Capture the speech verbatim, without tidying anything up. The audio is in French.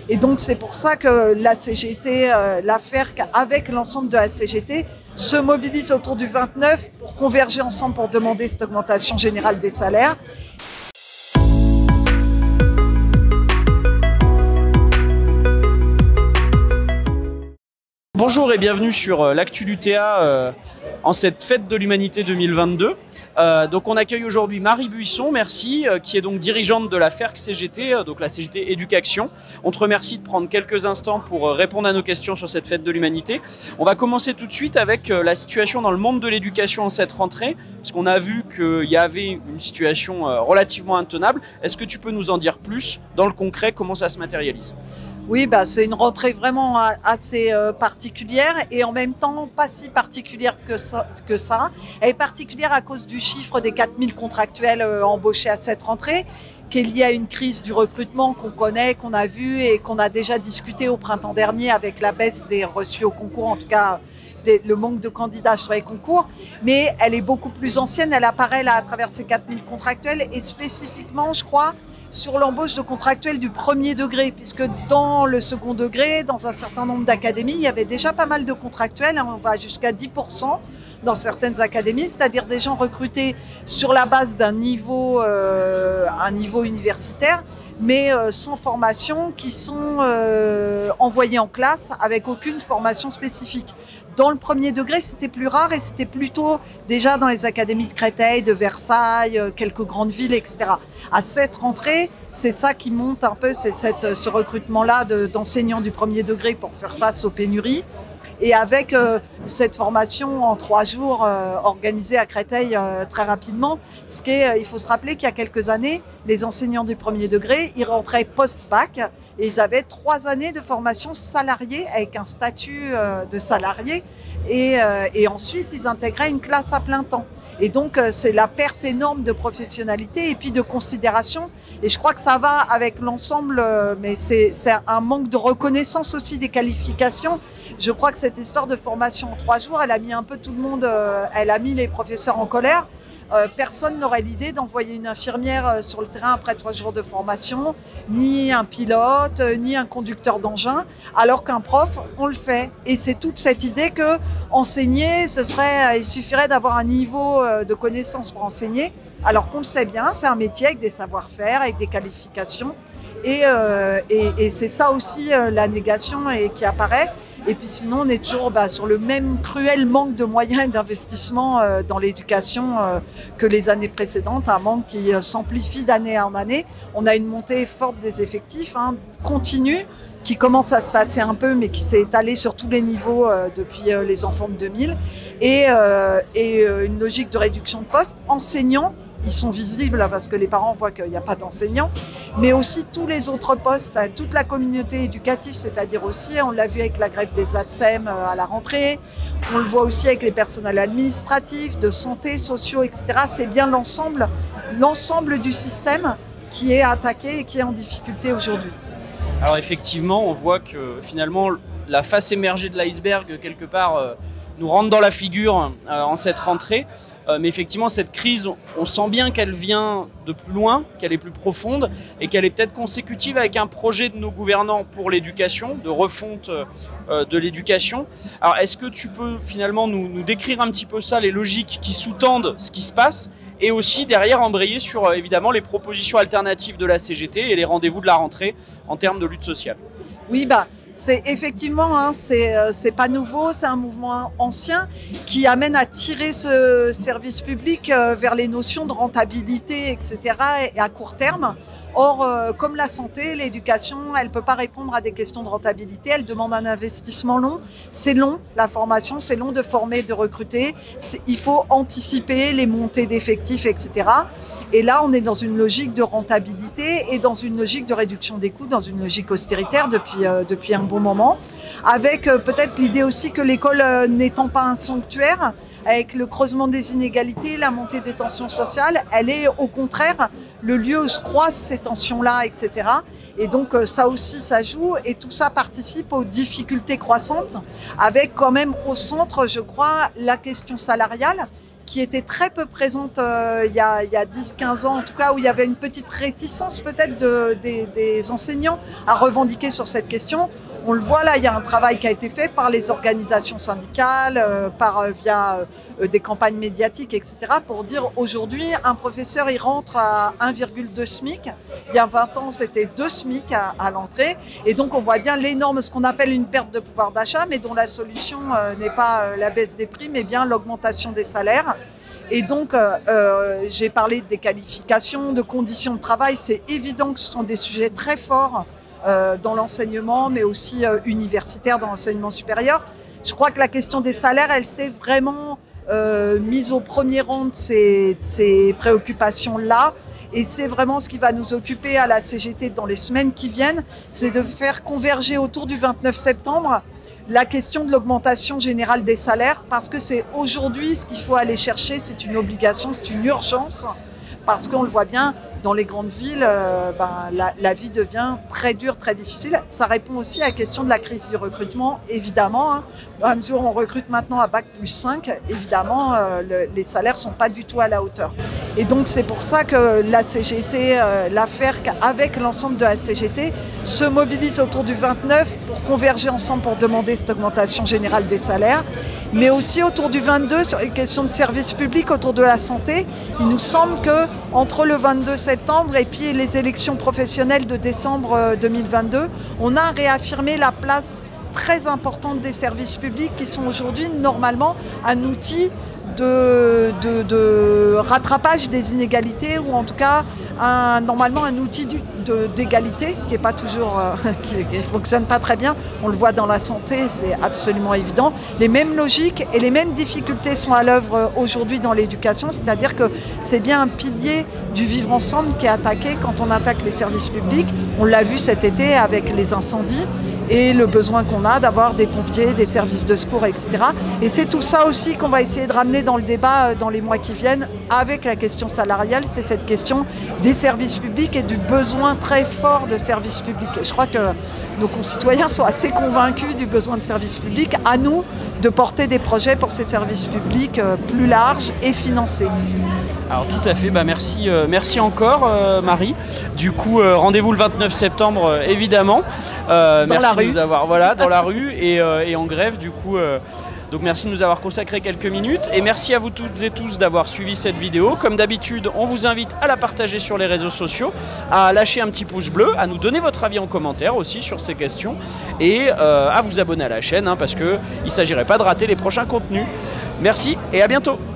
Et donc c'est pour ça que la C G T, euh, la F E R C, avec l'ensemble de la C G T, se mobilise autour du vingt-neuf pour converger ensemble pour demander cette augmentation générale des salaires. Bonjour et bienvenue sur l'Actu d'U T A euh, en cette fête de l'humanité deux mille vingt-deux. Euh, donc on accueille aujourd'hui Marie Buisson, merci, euh, qui est donc dirigeante de la F E R C C G T, euh, donc la C G T Éducation. On te remercie de prendre quelques instants pour euh, répondre à nos questions sur cette fête de l'humanité. On va commencer tout de suite avec euh, la situation dans le monde de l'éducation en cette rentrée, parce qu'on a vu qu'il y avait une situation euh, relativement intenable. Est-ce que tu peux nous en dire plus dans le concret, comment ça se matérialise ? Oui, bah, c'est une rentrée vraiment assez euh, particulière et en même temps pas si particulière que ça, que ça. Elle est particulière à cause du chiffre des quatre mille contractuels euh, embauchés à cette rentrée, qui est lié à une crise du recrutement qu'on connaît, qu'on a vu et qu'on a déjà discuté au printemps dernier avec la baisse des reçus au concours, en tout cas des, le manque de candidats sur les concours. Mais elle est beaucoup plus ancienne, elle apparaît là à travers ces quatre mille contractuels et spécifiquement, je crois, sur l'embauche de contractuels du premier degré, puisque dans le second degré, dans un certain nombre d'académies, il y avait déjà pas mal de contractuels, on va jusqu'à dix pour cent dans certaines académies, c'est-à-dire des gens recrutés sur la base d'un niveau, euh, un niveau universitaire, mais euh, sans formation, qui sont euh, envoyés en classe avec aucune formation spécifique. Dans le premier degré, c'était plus rare et c'était plutôt déjà dans les académies de Créteil, de Versailles, quelques grandes villes, et cetera. À cette rentrée, c'est ça qui monte un peu, c'est cette, ce recrutement-là d'enseignants du premier degré pour faire face aux pénuries. Et avec euh, cette formation en trois jours euh, organisée à Créteil euh, très rapidement, ce qui est, euh, il faut se rappeler qu'il y a quelques années, les enseignants du premier degré, ils rentraient post-bac et ils avaient trois années de formation salariée avec un statut euh, de salarié et, euh, et ensuite ils intégraient une classe à plein temps. Et donc euh, c'est la perte énorme de professionnalité et puis de considération. Et je crois que ça va avec l'ensemble, euh, mais c'est un manque de reconnaissance aussi des qualifications. Je crois que cette histoire de formation en trois jours, elle a mis un peu tout le monde, euh, elle a mis les professeurs en colère. Euh, personne n'aurait l'idée d'envoyer une infirmière euh, sur le terrain après trois jours de formation, ni un pilote, euh, ni un conducteur d'engin, alors qu'un prof, on le fait. Et c'est toute cette idée que enseigner, ce serait, euh, il suffirait d'avoir un niveau euh, de connaissance pour enseigner, alors qu'on le sait bien, c'est un métier avec des savoir-faire, avec des qualifications. Et, euh, et, et c'est ça aussi euh, la négation et, qui apparaît. Et puis sinon, on est toujours bah, sur le même cruel manque de moyens et d'investissement euh, dans l'éducation euh, que les années précédentes, un manque qui euh, s'amplifie d'année en année. On a une montée forte des effectifs, hein, continue, qui commence à se tasser un peu, mais qui s'est étalée sur tous les niveaux euh, depuis euh, les enfants de deux mille, et, euh, et euh, une logique de réduction de postes. Enseignants, ils sont visibles parce que les parents voient qu'il n'y a pas d'enseignants, mais aussi tous les autres postes, toute la communauté éducative, c'est-à-dire aussi, on l'a vu avec la grève des A T S E M à la rentrée, on le voit aussi avec les personnels administratifs, de santé, sociaux, et cetera. C'est bien l'ensemble, l'ensemble du système qui est attaqué et qui est en difficulté aujourd'hui. Alors effectivement, on voit que finalement, la face émergée de l'iceberg, quelque part, euh, nous rentre dans la figure euh, en cette rentrée. Euh, mais effectivement, cette crise, on sent bien qu'elle vient de plus loin, qu'elle est plus profonde et qu'elle est peut-être consécutive avec un projet de nos gouvernants pour l'éducation, de refonte euh, de l'éducation. Alors, est-ce que tu peux finalement nous, nous décrire un petit peu ça, les logiques qui sous-tendent ce qui se passe et aussi derrière embrayer sur euh, évidemment les propositions alternatives de la C G T et les rendez-vous de la rentrée en termes de lutte sociale? Oui, bah, c'est effectivement, hein, c'est euh, pas nouveau, c'est un mouvement ancien qui amène à tirer ce service public euh, vers les notions de rentabilité, et cetera, et à court terme. Or, euh, comme la santé, l'éducation, elle ne peut pas répondre à des questions de rentabilité, elle demande un investissement long. C'est long, la formation, c'est long de former, de recruter. Il faut anticiper les montées d'effectifs, et cetera. Et là, on est dans une logique de rentabilité et dans une logique de réduction des coûts, dans une logique austéritaire depuis, euh, depuis un bon moment, avec euh, peut-être l'idée aussi que l'école euh, n'étant pas un sanctuaire, avec le creusement des inégalités, la montée des tensions sociales, elle est au contraire le lieu où se croisent ces tensions-là, et cetera. Et donc euh, ça aussi, ça joue et tout ça participe aux difficultés croissantes, avec quand même au centre, je crois, la question salariale, qui était très peu présente euh, il y a, il y a dix quinze ans, en tout cas, où il y avait une petite réticence peut-être de, des, des enseignants à revendiquer sur cette question. On le voit là, il y a un travail qui a été fait par les organisations syndicales, euh, par, euh, via euh, des campagnes médiatiques, et cetera, pour dire aujourd'hui, un professeur, il rentre à un virgule deux SMIC. Il y a vingt ans, c'était deux SMIC à, à l'entrée. Et donc, on voit bien l'énorme, ce qu'on appelle une perte de pouvoir d'achat, mais dont la solution euh, n'est pas euh, la baisse des prix, mais bien l'augmentation des salaires. Et donc, euh, euh, j'ai parlé des qualifications, de conditions de travail. C'est évident que ce sont des sujets très forts Euh, dans l'enseignement, mais aussi euh, universitaire, dans l'enseignement supérieur. Je crois que la question des salaires, elle s'est vraiment euh, mise au premier rang de ces, de ces préoccupations-là. Et c'est vraiment ce qui va nous occuper à la C G T dans les semaines qui viennent, c'est de faire converger autour du vingt-neuf septembre la question de l'augmentation générale des salaires, parce que c'est aujourd'hui ce qu'il faut aller chercher, c'est une obligation, c'est une urgence, parce qu'on le voit bien, dans les grandes villes, euh, ben, la, la vie devient très dure, très difficile. Ça répond aussi à la question de la crise du recrutement, évidemment. Hein. À mesure où on recrute maintenant à bac plus cinq, évidemment, euh, le, les salaires ne sont pas du tout à la hauteur. Et donc, c'est pour ça que la C G T, euh, la F E R C, avec l'ensemble de la C G T, se mobilise autour du vingt-neuf pour converger ensemble pour demander cette augmentation générale des salaires, mais aussi autour du vingt-deux sur les questions de services publics, autour de la santé. Il nous semble que entre le vingt-deux septembre et puis les élections professionnelles de décembre deux mille vingt-deux, on a réaffirmé la place très importante des services publics qui sont aujourd'hui normalement un outil de, de, de rattrapage des inégalités, ou en tout cas un, normalement un outil d'égalité qui n'est pas toujours, euh, qui ne fonctionne pas très bien. On le voit dans la santé, c'est absolument évident. Les mêmes logiques et les mêmes difficultés sont à l'œuvre aujourd'hui dans l'éducation, c'est-à-dire que c'est bien un pilier du vivre ensemble qui est attaqué quand on attaque les services publics. On l'a vu cet été avec les incendies et le besoin qu'on a d'avoir des pompiers, des services de secours, et cetera. Et c'est tout ça aussi qu'on va essayer de ramener dans le débat dans les mois qui viennent avec la question salariale, c'est cette question des services publics et du besoin très fort de services publics. Et je crois que nos concitoyens sont assez convaincus du besoin de services publics. À nous de porter des projets pour ces services publics plus larges et financés. Alors tout à fait, bah merci, euh, merci encore euh, Marie. Du coup, euh, rendez-vous le vingt-neuf septembre, euh, évidemment. Euh, dans merci la rue. de nous avoir, voilà, dans la rue et, euh, et en grève, du coup. Euh, donc merci de nous avoir consacré quelques minutes et merci à vous toutes et tous d'avoir suivi cette vidéo. Comme d'habitude, on vous invite à la partager sur les réseaux sociaux, à lâcher un petit pouce bleu, à nous donner votre avis en commentaire aussi sur ces questions et euh, à vous abonner à la chaîne, hein, parce qu'il ne s'agirait pas de rater les prochains contenus. Merci et à bientôt.